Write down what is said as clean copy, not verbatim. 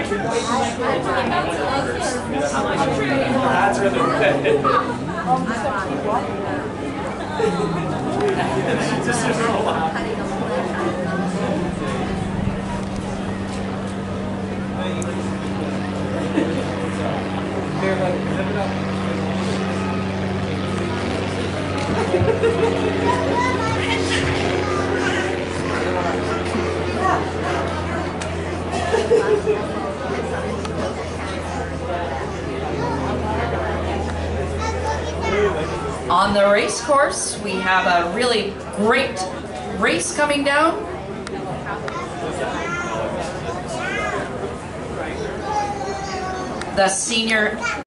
That's really good. Just a roll out. They're like, zip it up. On the race course, we have a really great race coming down. The senior